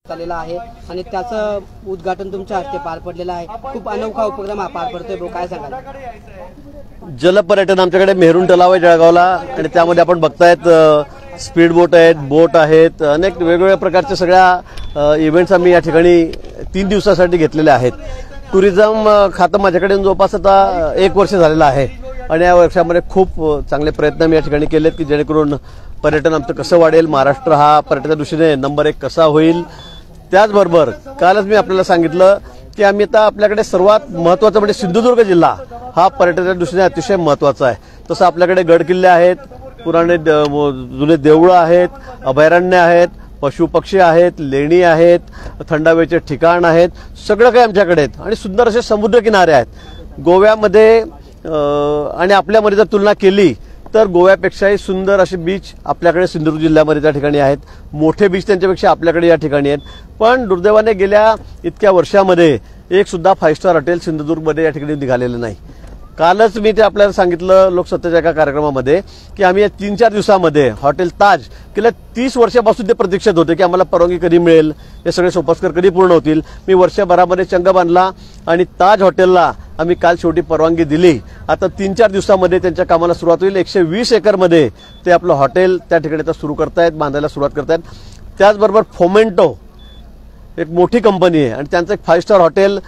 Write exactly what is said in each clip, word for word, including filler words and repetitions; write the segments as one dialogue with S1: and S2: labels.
S1: झालेला आहे आणि त्याचं उद्घाटन तुमच्या हस्ते पार पडलेलं आहे। खूप अनोखा उपक्रम हा पार पडतोय, भाऊ काय सांगाल?
S2: जलपर्यटन आमच्याकडे मेहरून तलाव आहे जळगावला आणि त्यामध्ये आपण बघतायत स्पीड बोट आहेत, बोट आहेत, अनेक वेगवेगळ्या प्रकारच्या सगळ्या इव्हेंट्स आम्ही या ठिकाणी तीन दिवसासाठी घेतलेले आहेत। टुरिझम खातं माझ्याकडे जवळपास आता एक वर्ष झालेलं आहे आणि या वर्षामध्ये खूप चांगले प्रयत्न मी या ठिकाणी केलेत की जेणेकरून पर्यटन आमचं कसं वाढेल, महाराष्ट्र हा पर्यटनाच्या दृष्टीने नंबर एक कसा होईल। त्याचबरोबर कालच मी आपल्याला सांगितलं की आम्ही आता आपल्याकडे सर्वात महत्त्वाचं म्हणजे सिंधुदुर्ग जिल्हा हा पर्यटनाच्या दृष्टीने अतिशय महत्त्वाचा आहे। तसं आपल्याकडे गडकिल्ले आहेत, पुराणे जुने देवळं आहेत, अभयारण्य आहेत, पशुपक्षी आहेत, लेणी आहेत, थंड हवेचे ठिकाण आहेत, सगळं काही आमच्याकडे आहेत आणि सुंदर असे समुद्रकिनारे आहेत। गोव्यामध्ये आणि आपल्यामध्ये जर तुलना केली तर गोव्यापेक्षाही सुंदर असे बीच आपल्याकडे सिंधुदुर्ग जिल्ह्यामध्ये त्या ठिकाणी आहेत। मोठे बीच त्यांच्यापेक्षा आपल्याकडे या ठिकाणी आहेत, पण दुर्दैवाने गेल्या इतक्या वर्षामध्ये एक सुद्धा फाईव्ह स्टार हॉटेल सिंधुदुर्गमध्ये या ठिकाणी निघालेलं नाही। कालच मी ते आपल्याला सांगितलं लोकसत्तेच्या एका कार्यक्रमामध्ये की आम्ही या तीन चार दिवसामध्ये हॉटेल ताज गेल्या तीस वर्षापासून ते प्रतीक्षेत होते की आम्हाला परवानगी कधी मिळेल, हे सगळे सोपस्कर कधी पूर्ण होतील। मी वर्षभरामध्ये चंग बांधला आणि ताज हॉटेलला आम्ही काल शेवटी परवानगी दिली। आता तीन चार दिवसामध्ये त्यांच्या कामाला सुरुवात होईल। एकशे वीस एकरमध्ये ते आपलं हॉटेल त्या ठिकाणी आता सुरू करतायत, बांधायला सुरुवात करतायत। त्याचबरोबर फोमेंटो एक मोठी कंपनी आहे आणि त्यांचं एक फाईव्ह स्टार हॉटेल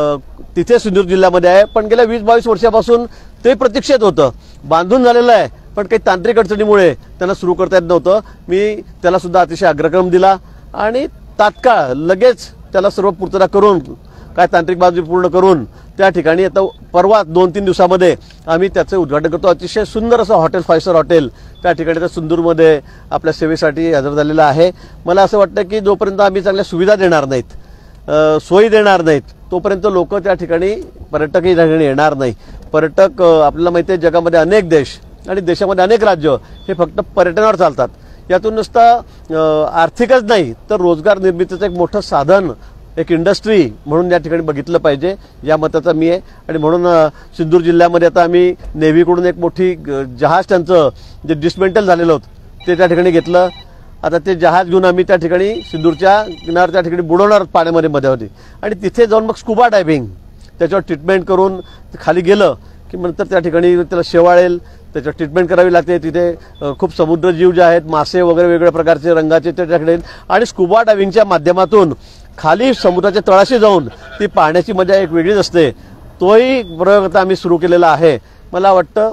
S2: तिथे सिंधुदुर्ग जिल्ह्यामध्ये आहे, पण गेल्या वीस बावीस वर्षापासून ते प्रतीक्षेत होतं, बांधून झालेलं आहे, पण काही तांत्रिक अडचणीमुळे त्यांना सुरू करता येत नव्हतं। मी त्याला सुद्धा अतिशय अग्रक्रम दिला आणि तात्काळ लगेच त्याला सर्व पूर्तता करून काय तांत्रिक बाजू पूर्ण करून त्या ठिकाणी आता परवा दोन तीन दिवसामध्ये आम्ही त्याचं उद्घाटन करतो। अतिशय सुंदर असं हॉटेल फाईव्ह स्टार हॉटेल त्या ठिकाणी त्या सिंधुदुर्गमध्ये आपल्या सेवेसाठी हजर झालेलं आहे। मला असं वाटतं की जोपर्यंत आम्ही चांगल्या सुविधा देणार नाहीत, सोयी देणार नाहीत, तोपर्यंत लोक त्या ठिकाणी पर्यटकही त्या ठिकाणी येणार नाही। पर्यटक आपल्याला माहिती आहे जगामध्ये अनेक देश आणि देशामध्ये अनेक राज्य हे फक्त पर्यटनावर चालतात। यातून नुसतं आर्थिकच नाही तर रोजगार निर्मितीचं एक मोठं साधन, एक इंडस्ट्री म्हणून या ठिकाणी बघितलं पाहिजे, या मताचा मी आहे। आणि म्हणून सिंधुदुर्ग जिल्ह्यामध्ये आता आम्ही नेव्हीकडून एक मोठी जहाज त्यांचं जे डिस्मेंटल झालेलं होतं ते त्या ठिकाणी घेतलं। आता ते जहाज घेऊन आम्ही त्या ठिकाणी सिंधुदुर्गच्या किनार त्या ठिकाणी बुडवणार पाण्यामध्ये मध्ये होती आणि तिथे जाऊन मग स्कुबा डायव्हिंग त्याच्यावर ट्रीटमेंट करून खाली गेलं की नंतर त्या ठिकाणी त्याला शेवाळेल, त्याच्यावर ट्रीटमेंट करावी लागते। तिथे खूप समुद्रजीव जे आहेत, मासे वगैरे वेगवेगळ्या प्रकारचे रंगाचे त्या ठिकाणी आणि स्कुबा डायव्हिंगच्या माध्यमातून खाली समुद्राच्या तळाशी जाऊन ती पाहण्याची मजा एक वेगळीच असते। तोही प्रयोग आता आम्ही सुरू केलेला आहे। मला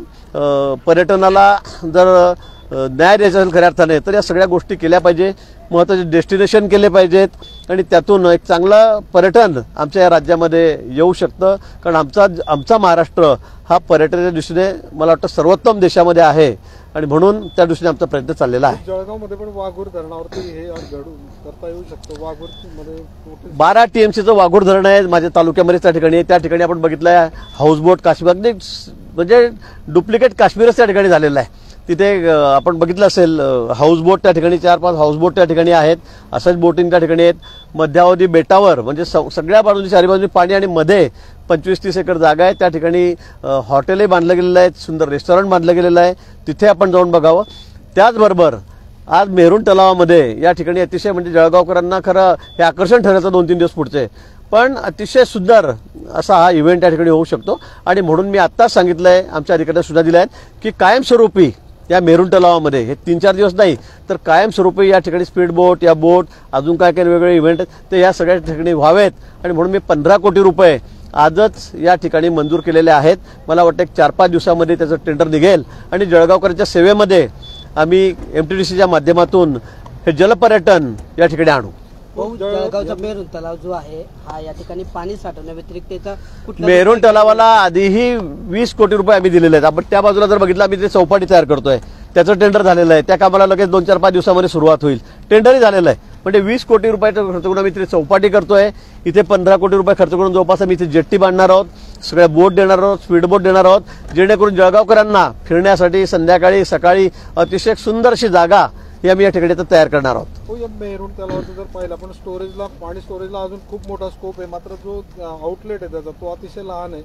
S2: वाटतं पर्यटनाला जर न्याय द्यायचा असेल खऱ्या अर्थाने तर या सगळ्या गोष्टी केल्या पाहिजे, महत्त्वाचे डेस्टिनेशन केले पाहिजेत आणि त्यातून एक चांगलं पर्यटन आमच्या या राज्यामध्ये येऊ शकतं। कारण आमचा आमचा महाराष्ट्र हा पर्यटनाच्या दृष्टीने मला वाटतं सर्वोत्तम देशामध्ये आहे आणि म्हणून त्या दृष्टीने आमचा प्रयत्न चाललेला आहे।
S3: जळगावमध्ये पण वाघूर धरणावरती हे घडून करता येऊ शकतं। वाघूरमध्ये
S2: बारा टीएमसीचं वाघूर धरण आहे माझ्या तालुक्यामध्ये त्या ठिकाणी, त्या ठिकाणी आपण बघितलं आहे हाऊसबोट काश्मीर म्हणजे डुप्लिकेट काश्मीरच त्या ठिकाणी झालेलं आहे। तिथे आपण बघितलं असेल हाऊसबोट त्या ठिकाणी चार पाच हाऊसबोट त्या ठिकाणी आहेत, असंच बोटिंग त्या ठिकाणी आहेत। मध्यावधी बेटावर म्हणजे सगळ्या बाजूनी चारी बाजूनी पाणी आणि मध्ये पंचवीस तीस एकर जागा आहे, त्या ठिकाणी हॉटेलही बांधलं गेलेलं आहे, सुंदर रेस्टॉरंट बांधलं गेलेलं आहे, तिथे आपण जाऊन बघावं। त्याचबरोबर आज मेहरून तलावामध्ये या ठिकाणी अतिशय म्हणजे जळगावकरांना खरं हे आकर्षण ठरायचं दोन तीन दिवस पुढचे, पण अतिशय सुंदर असा हा इव्हेंट या ठिकाणी होऊ शकतो आणि म्हणून मी आत्ताच सांगितलंय, आमच्या अधिकाऱ्यांना सुद्धा दिलं आहे की कायमस्वरूपी या मेहरून तलावामध्ये हे तीन चार दिवस नाही तर कायमस्वरूपी या ठिकाणी स्पीड बोट या बोट अजून काय काय वेगवेगळे इव्हेंट ते या सगळ्या ठिकाणी व्हावेत आणि म्हणून मी पंधरा कोटी रुपये आजच या ठिकाणी मंजूर केलेले आहेत। मला वाटतं एक चार पाच दिवसामध्ये त्याचं टेंडर निघेल आणि जळगावकरांच्या सेवेमध्ये आम्ही एमटीडीसीच्या माध्यमातून हे जलपर्यटन या ठिकाणी आणू।
S1: जळगावचा मेहरून तलाव जो आहे हा या ठिकाणी पाणी साठवण्या व्यतिरिक्त त्याचा
S2: मेहरून तलावाला आधीही वीस कोटी रुपये आम्ही दिलेले आहेत। आपण त्या बाजूला जर बघितलं आम्ही ते चौपाटी तयार करतोय, त्याचं टेंडर झालेलं आहे, त्या कामाला लगेच दोन चार पाच दिवसामध्ये सुरुवात होईल, टेंडरही झालेलं आहे। म्हणजे वीस कोटी रुपयाचा खर्च करून आम्ही तिथे चौपाटी करतोय, इथे पंधरा कोटी रुपये खर्च करून जवळपास आम्ही इथे जेट्टी बांधणार आहोत, सगळ्या बोट देणार आहोत, स्पीड बोट देणार आहोत, जेणेकरून जळगावकरांना फिरण्यासाठी संध्याकाळी सकाळी अतिशय सुंदर अशी जागा ही आम्ही या ठिकाणी तयार करणार आहोत।
S3: हो, या मेहरून तलावाचं जर पाहिलं आपण स्टोरेजला पाणी स्टोरेजला अजून खूप मोठा स्कोप आहे, मात्र जो आउटलेट आहे त्याचा तो अतिशय लहान आहे।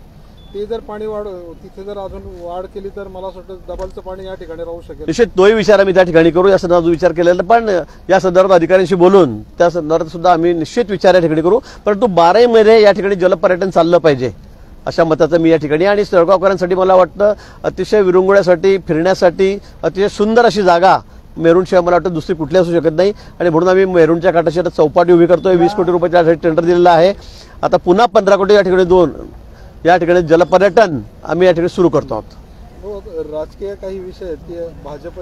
S3: ते जर पाणी वाढ तिथे जर अजून वाढ केली तर मला असं वाटतं डबलचं पाणी या ठिकाणी राहू शकेल.
S2: निश्चित तोही विचार आम्ही त्या ठिकाणी करू, या संदर्भात विचार केलेला, पण या संदर्भात अधिकाऱ्यांशी बोलून त्या संदर्भात सुद्धा आम्ही निश्चित विचार या ठिकाणी करू. परंतु बाराही महिने या ठिकाणी जलपर्यटन चाललं पाहिजे अशा मताचं मी या ठिकाणी. आणि सळगावकरांसाठी मला वाटतं अतिशय विरंगुळ्यासाठी फिरण्यासाठी अतिशय सुंदर अशी जागा मेरूणशिवाय मला वाटतं दुसरी कुठली असू शकत नाही. आणि म्हणून आम्ही मेरूणच्या काठाची आता चौपाटी उभी करतोय. वीस कोटी रुपयाच्या टेंडर दिलेला आहे. आता पुन्हा पंधरा कोटी या ठिकाणी दोन या ठिकाणी जलपर्यटन आम्ही या ठिकाणी सुरू करतो आहोत.
S3: हो, राजकीय काही विषय आहेत की भाजप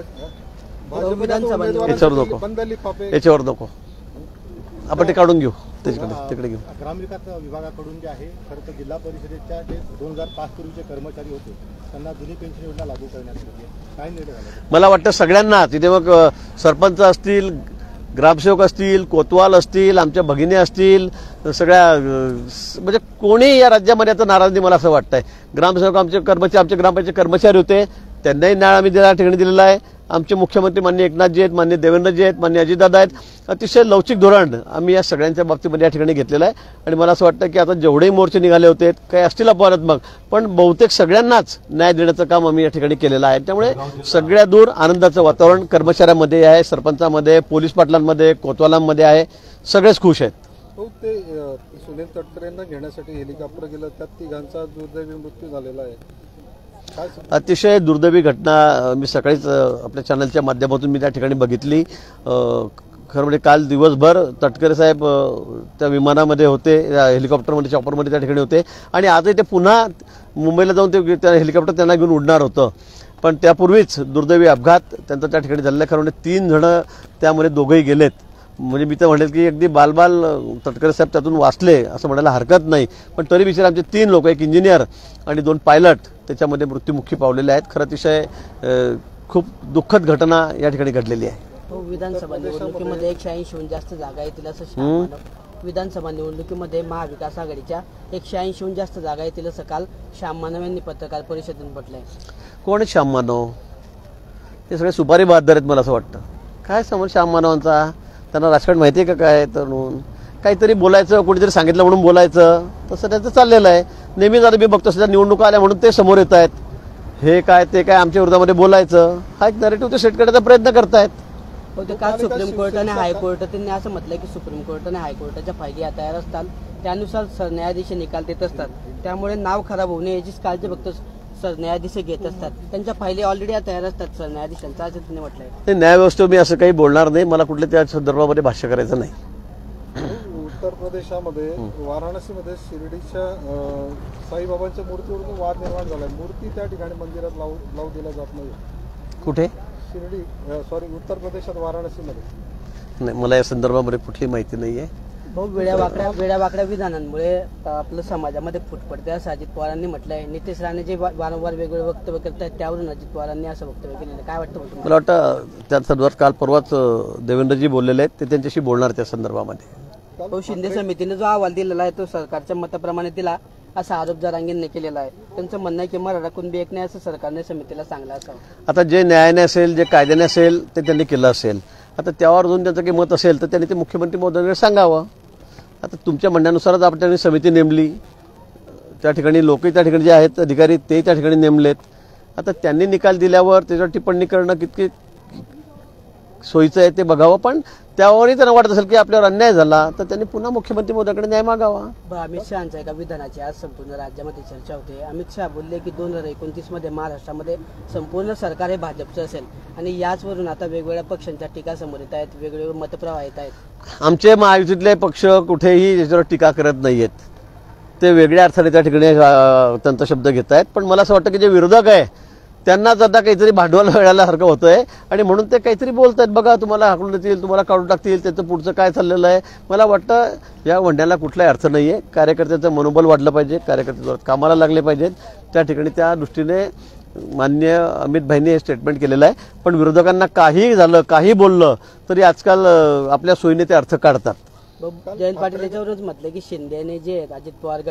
S1: विधानसभा
S2: याच्यावर नको
S3: बंद लिफाफे
S2: याच्यावर नको आपण ते काढून घेऊ, तिकडे तिकडे घेऊ.
S4: ग्रामविकास विभागाकडून जे आहे खरं तर जिल्हा परिषदेच्या जे दोन हजार पाच पूर्वीचे कर्मचारी होते त्यांना जुनी पेन्शन योजना लागू करण्यात आली आहे. काय निर्णय झाला?
S2: मला वाटतं सगळ्यांना तिथे मग अ, सरपंच असतील, ग्रामसेवक असतील, कोतवाल असतील, आमच्या भगिनी असतील, सगळ्या अ, स- म्हणजे कोणी या राज्यामध्ये आता नाराज नाही मला असं वाटतंय. ग्रामसेवक आमचे कर्मचारी आमच्या ग्रामपंचायत कर्मचारी होते, त्यांनाही न्याय आम्ही त्या ठिकाणी दिलेला आहे. आमचे मुख्यमंत्री माननीय एकनाथजी आहेत, माननीय देवेंद्रजी आहेत, माननीय अजितदादा आहेत. अतिशय लवचिक धोरण आम्ही या सगळ्यांच्या बाबतीमध्ये या ठिकाणी घेतलेलं आहे. आणि मला असं वाटतं की आता जेवढेही मोर्चे निघाले होते काही असतील अपवादात्मक, पण बहुतेक सगळ्यांनाच न्याय देण्याचं काम आम्ही या ठिकाणी केलेलं आहे. त्यामुळे सगळ्या दूर आनंदाचं वातावरण कर्मचाऱ्यांमध्ये आहे, सरपंचामध्ये, पोलीस पाटलांमध्ये, कोतवालांमध्ये आहे. सगळेच खुश आहेत.
S3: हो, ते अ, सुनील तटकरेंना घेण्यासाठी हेलिकॉप्टर गेलं, त्यात तिघांचा दुर्दैवी मृत्यू झालेला आहे. काय सांगता?
S2: अतिशय दुर्दैवी घटना अ, मी सकाळीच अ, आपल्या चॅनलच्या माध्यमातून मी त्या ठिकाणी बघितली. अ, खरं म्हणजे काल दिवसभर तटकरे साहेब अ, त्या विमानामध्ये होते, या हेलिकॉप्टरमध्ये चॉपरमध्ये त्या ठिकाणी होते. आणि आजही ते पुन्हा मुंबईला जाऊन ते त्या हेलिकॉप्टर त्यांना घेऊन उडणार होतं. पण त्यापूर्वीच दुर्दैवी अपघात त्यांचा त्या ठिकाणी झालेला. खरं म्हणजे तीन जणं त्यामध्ये दोघंही गेलेत. म्हणजे मी तर म्हणेल की अगदी बालबाल तटकरे साहेब त्यातून वाचले असं म्हणायला हरकत नाही. पण तरी विचार आमचे तीन लोक, एक इंजिनियर आणि दोन पायलट त्याच्यामध्ये मृत्युमुखी पावलेले आहेत. खरं अतिशय अ, खूप दुःखद घटना या ठिकाणी घडलेली आहे.
S1: हो, विधानसभा निवडणुकीमध्ये एकशे ऐंशीहून जास्त जागा येतील असं श्याम मानव विधानसभा निवडणुकीमध्ये महाविकास आघाडीच्या एकशे ऐंशीहून जास्त जागा येतील असं काल श्याम मानव यांनी पत्रकार परिषदेतून म्हटलंय.
S2: कोण आहे श्याम मानव? ते सगळे सुपारी बहादर आहेत मला असं वाटतं. काय समज श्याम मानवांचा? त्यांना राजकारण माहिती आहे का काय? तर म्हणून काहीतरी बोलायचं, कोणीतरी सांगितलं म्हणून बोलायचं, तसं त्याचं चाललेलं आहे. नेहमीच आता मी बघतो सध्या निवडणुका आल्या म्हणून ते समोर येत आहेत. हे काय ते काय आमच्या विरोधामध्ये बोलायचं, हा एक नॅरेटिव्ह ते सेट करण्याचा प्रयत्न करतायत.
S1: हो, ते काल सुप्रीम कोर्ट आणि हायकोर्ट त्यांनी असं म्हटलंय की सुप्रीम कोर्ट आणि हायकोर्टाच्या फायली या तयार असतात, त्यानुसार सरन्यायाधीश निकाल देत असतात. त्यामुळे नाव खराब होऊ नये याचीच काळजी फक्त सरन्यायाधीश घेत असतात. त्यांच्या फायली ऑलरेडी तयार असतात सरन्यायाधीशांचा, असं त्यांनी म्हटलंय.
S2: ते न्यायव्यवस्थेवर मी असं काही बोलणार नाही. मला कुठल्या त्या संदर्भामध्ये भाष्य करायचं नाही.
S3: उत्तर प्रदेशामध्ये वाराणसीमध्ये शिर्डीच्या अ, साईबाबांच्या मूर्तीवरून वाद निर्माण झालाय. मूर्ती त्या ठिकाणी मंदिरात लावू लावू दिला जात नाही.
S2: कुठे?
S3: शिर्डी सॉरी उत्तर प्रदेशात वाराणसीमध्ये.
S2: नाही, मला या संदर्भामध्ये कुठली माहिती नाही आहे.
S1: भाऊ, वेड्या वाकड्या वेड्या वाकड्या विधानांमुळे आपलं समाजामध्ये फूट पडते असं अजित पवारांनी म्हटलंय. नितेश राणे जे वा- वारंवार वेगवेगळे वक्तव्य करतायत त्यावरून अजित पवारांनी असं वक्तव्य केलेलं. काय वाटतं भाऊ तुम्हाला?
S2: मला वाटतं त्या संदर्भात काल परवाच अ, देवेंद्रजी बोललेले आहेत, ते त्यांच्याशी बोलणार त्या संदर्भामध्ये.
S1: भाऊ, शिंदे समितीने जो अहवाल दिलेला आहे तो सरकारच्या मताप्रमाणे दिला असा आरोप जरांगेंनी केलेला आहे. त्यांचं म्हणणं आहे की मराठा कुणबी एक नाही असं सरकारने समितीला सांगलं असावं.
S2: आता जे न्यायाने असेल, जे कायद्याने असेल ते त्यांनी केलं असेल. आता त्यावर अजून त्यांचं काही मत असेल तर त्यांनी ते मुख्यमंत्री महोदयांकडे सांगावं. आता तुमच्या म्हणण्यानुसारच आपण त्यांनी समिती नेमली, त्या ठिकाणी लोकही त्या ठिकाणी जे आहेत अधिकारी ते त्या ठिकाणी नेमलेत. आता त्यांनी निकाल दिल्यावर त्याच्यावर टिप्पणी करणं कितकी सोयीचं आहे ते बघावं. पण त्यावरही त्यांना वाटत असेल की आपल्यावर अन्याय झाला तर त्यांनी पुन्हा मुख्यमंत्री महोदयांकडे न्याय मागावा.
S1: बरं, अमित शहाच्या एका विधानाची आज संपूर्ण राज्यामध्ये चर्चा होते. अमित शहा बोलले की दोन हजार एकोणतीस मध्ये महाराष्ट्रामध्ये संपूर्ण सरकार हे भाजपचं असेल आणि याचवरून आता वेगवेगळ्या पक्षांच्या टीका समोर येत आहेत, वेगवेगळे मतप्रवाह येत आहेत.
S2: आमचे महायुतीतले पक्ष कुठेही याच्यावर टीका करत नाहीयेत. ते वेगळ्या अर्थाने त्या ठिकाणी अ, त्यांचा शब्द घेत आहेत. पण मला असं वाटतं की जे विरोधक आहे त्यांनाच आता काहीतरी भांडवल मिळाल्यासारखं होतंय आणि म्हणून ते काहीतरी बोलतायत. बघा, तुम्हाला हाकलून देतील, तुम्हाला काढून टाकतील, त्याचं पुढचं काय चाललेलं आहे. मला वाटतं या वंड्याला कुठलाही अर्थ नाही आहे. कार्यकर्त्याचं मनोबल वाढलं पाहिजे, कार्यकर्ते कामाला लागले पाहिजेत. त्या ठिकाणी त्या दृष्टीने माननीय अमित भाईंनी हे स्टेटमेंट केलेलं आहे. पण विरोधकांना काही झालं, काही बोललं तरी आजकाल अ, आपल्या सोयीने ते अर्थ काढतात.
S1: जयंत पाटील याच्यावरच म्हटलं की शिंदेने जे अजित पवार गट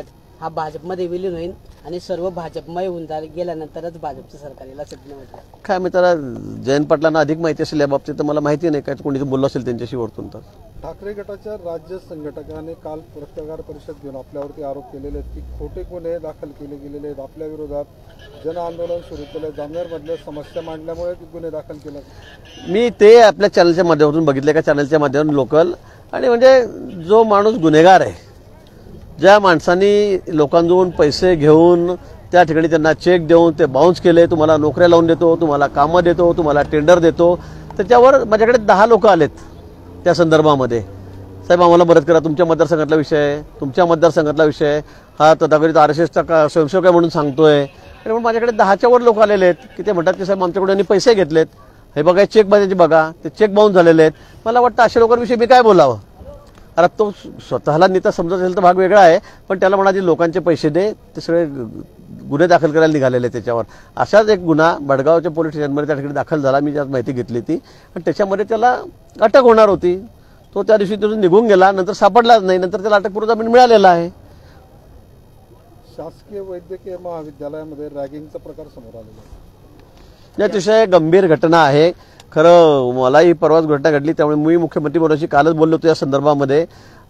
S1: हा भाजपमध्ये विलीन होईल आणि सर्व भाजपमय होऊन जा- गेल्यानंतरच भाजपचं सरकार येईल असं त्यांनी म्हटलं.
S2: काय मी त्याला जयंत पाटलांना अधिक माहिती असेल या बाबतीत तर मला माहिती नाही, काय कोणी बोललं असेल त्यांच्याशी वरतून. तर
S3: ठाकरे गटाच्या राज्य संघटकांनी काल पत्रकार परिषद घेऊन आपल्यावरती आरोप केलेले आहेत की खोटे गुन्हे दाखल केले गेलेले आहेत, आपल्या विरोधात जन आंदोलन सुरू केलं, जामनेरमधल्या समस्या मांडल्यामुळे गुन्हे दाखल केले.
S2: मी ते आपल्या चॅनलच्या माध्यमातून बघितले, का चॅनलच्या माध्यमातून लोकल, आणि म्हणजे जो माणूस गुन्हेगार आहे, ज्या माणसांनी लोकांजवळून पैसे घेऊन त्या ठिकाणी त्यांना चेक देऊन ते बाउन्स केले, तुम्हाला नोकऱ्या लावून देतो, तुम्हाला कामं देतो, तुम्हाला टेंडर देतो, त्याच्यावर माझ्याकडे दहा लोक आलेत त्या संदर्भामध्ये. साहेब आम्हाला मदत करा, तुमच्या मतदारसंघातला विषय आहे, तुमच्या मतदारसंघातला विषय आहे, हा तथाकथित आर एस एसचा का स्वयंसेवक आहे म्हणून सांगतोय. आणि म्हणून माझ्याकडे दहाच्या वर लोक आलेले आहेत की ते म्हणतात की साहेब आमच्याकडून यांनी पैसे घेतलेत, हे बघा चेक बाजूचे बघा, ते चेक बाउन्स झालेले आहेत. मला वाटतं अशा लोकांविषयी मी काय बोलावं. अरे तो स्वतःला नेता समजत असेल तर भाग वेगळा आहे, पण त्याला म्हणाले लोकांचे पैसे दे, ते सगळे गुन्हे दाखल करायला निघालेले त्याच्यावर. अशाच एक गुन्हा बडगावच्या पोलीस स्टेशनमध्ये त्या ठिकाणी दाखल झाला, मी ज्यात माहिती घेतली ती, आणि त्याच्यामध्ये त्याला अटक होणार होती. तो त्या दिवशी तिथून निघून गेला, नंतर सापडलाच नाही, नंतर त्याला अटकपूर्व जामीन मिळालेला आहे.
S3: शासकीय वैद्यकीय महाविद्यालयामध्ये रॅगिंगचा प्रकार समोर आलेला आहे.
S2: ही अतिशय गंभीर घटना आहे. खरं मलाही परवाच घटना घडली, त्यामुळे मी मुख्यमंत्री मोदींशी कालच बोललो होतो या संदर्भामध्ये.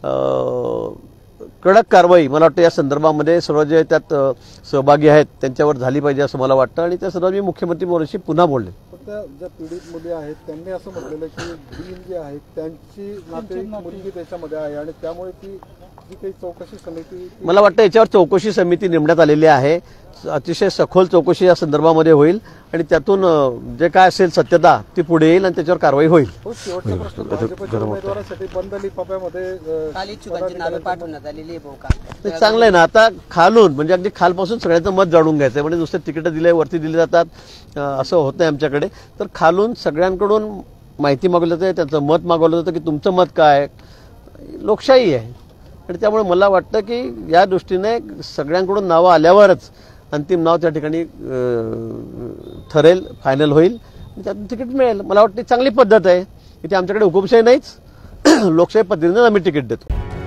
S2: कडक कारवाई मला वाटतं या संदर्भामध्ये सर्व जे त्यात सहभागी आहेत त्यांच्यावर झाली पाहिजे असं मला वाटतं, आणि त्या सर्व मी मुख्यमंत्री मोदींशी पुन्हा बोलले.
S3: त्या ज्या पीडित मुली आहेत त्यांनी असं म्हटलेलं की डीन जे आहेत त्यांची नातेवाईक मुलगी त्याच्यामध्ये आहे आणि त्यामुळे ती जी काही चौकशी समिती,
S2: मला वाटतं याच्यावर चौकशी समिती नेमण्यात आलेली आहे. अतिशय सखोल चौकशी या संदर्भामध्ये होईल आणि त्यातून जे काय असेल सत्यता ती पुढे येईल आणि त्याच्यावर कारवाई होईल.
S3: हो, शेवटचा प्रश्न, भाजपच्या उमेदवारासाठी बंद लिफाफ्यामध्ये
S1: काल इच्छुकांची नावे पाठवण्यात आलेली आहे भाऊ का?
S2: ते चांगलं आहे ना. आता खालून म्हणजे अगदी खालपासून सगळ्यांचं मत जाणून घ्यायचं आहे. म्हणजे नुसते तिकीट दिले वरती दिली जातात असं होत नाही आमच्याकडे. तर खालून सगळ्यांकडून माहिती मागवली जाते, त्यांचं मत मागवलं जातं की तुमचं मत काय. लोकशाही आहे आणि त्यामुळे मला वाटतं की या दृष्टीने सगळ्यांकडून नावं आल्यावरच अंतिम नाव त्या ठिकाणी ठरेल, फायनल होईल, त्यातून तिकीट मिळेल. मला वाटतं चांगली पद्धत आहे. इथे आमच्याकडे हुकुमशाही नाहीच, लोकशाही पद्धतीने आम्ही तिकीट देतो.